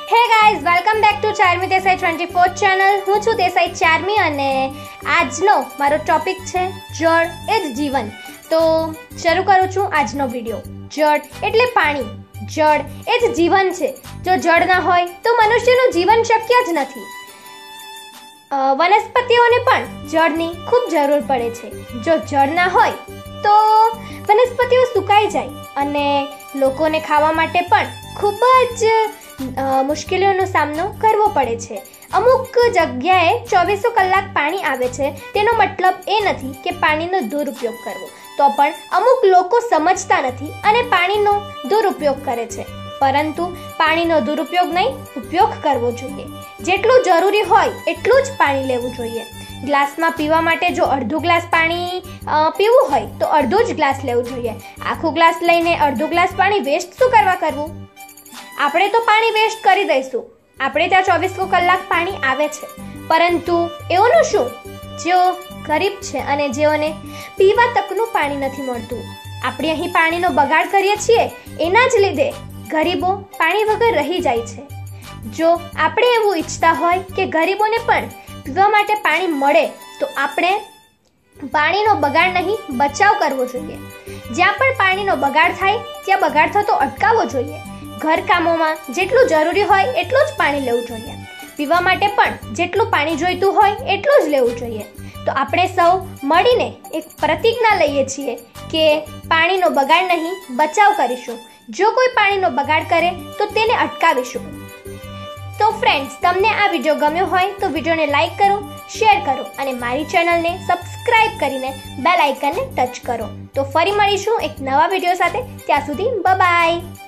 હે guys, welcome back to Charmi Desai 24 channel. હું છું દેસાઈ ચાર્મી અને આજનો મારો ટોપિક છે જળ એ જ જીવન. તો શરૂ કરું છું આજનો વિડીયો. જળ એટલે પાણી, જળ એ જ જીવન છે. જો જળ ના હોય તો મનુષ્યનું જીવન શક્ય જ નથી. વનસ્પતિઓને પણ જળની ખૂબ જરૂર પડે છે. જો જળ ના હોય તો વનસ્પતિઓ સુકાઈ જાય અને લોકોને ખાવા માટે પણ ખૂબ જ મુશ્કેલીઓનો સામનો કરવો પડે છે. અમુક જગ્યાએ 24 કલાક પાણી આવે છે. તેનો મતલબ એ નથી કે પાણીનો દુરુપયોગ કરવો, તો પણ અમુક લોકો સમજતા નથી અને પાણીનો દુરુપયોગ કરે છે. પરંતુ પાણીનો દુરુપયોગ નહીં, ઉપયોગ કરવો જોઈએ. જેટલું જરૂરી હોય એટલું જ પાણી લેવું જોઈએ. ગ્લાસમાં પીવા માટે જો અડધો ગ્લાસ પાણી પીવું હોય તો અડધો જ ગ્લાસ લેવું જોઈએ. આખો ગ્લાસ લઈને અડધો ગ્લાસ પાણી વેસ્ટ શું કરવા કરવું? આપણે તો પાણી વેસ્ટ કરી દઈશું. આપણે ત્યાં 24 કલાક પાણી આવે છે, પરંતુ એઓનું શું જેઓ ગરીબ છે અને જેઓને પીવા તકનું પાણી નથી મળતું? આપણે અહીં પાણીનો બગાડ કરીએ છીએ, એના જ લીધે ગરીબો પાણી વગર રહી જાય છે. જો આપણે એવું ઈચ્છતા હોય કે ગરીબોને પણ પીવા માટે પાણી મળે તો આપણે પાણીનો બગાડ નહીં, બચાવ કરવો જોઈએ. જ્યાં પણ પાણીનો બગાડ થાય ત્યાં બગાડ થતો અટકાવવો જોઈએ. ઘરકામોમાં જેટલું જરૂરી હોય એટલું જ પાણી લેવું જોઈએ. પીવા માટે પણ જેટલું પાણી જોઈતું હોય એટલું જ લેવું જોઈએ. તો આપણે સૌ મળીને એક પ્રતિજ્ઞા લઈએ છીએ કે પાણીનો બગાડ નહીં, બચાવ કરીશું. જો કોઈ પાણીનો બગાડ કરે તો તેને અટકાવીશું. તો ફ્રેન્ડ્સ, તમને આ વિડીયો ગમ્યો હોય તો વિડીયોને લાઈક કરો, શેર કરો અને મારી ચેનલને સબસ્ક્રાઇબ કરીને બેલ આઇકનને ટચ કરો. તો ફરી મળીશું એક નવા વિડીયો સાથે. ત્યાં સુધી બાય.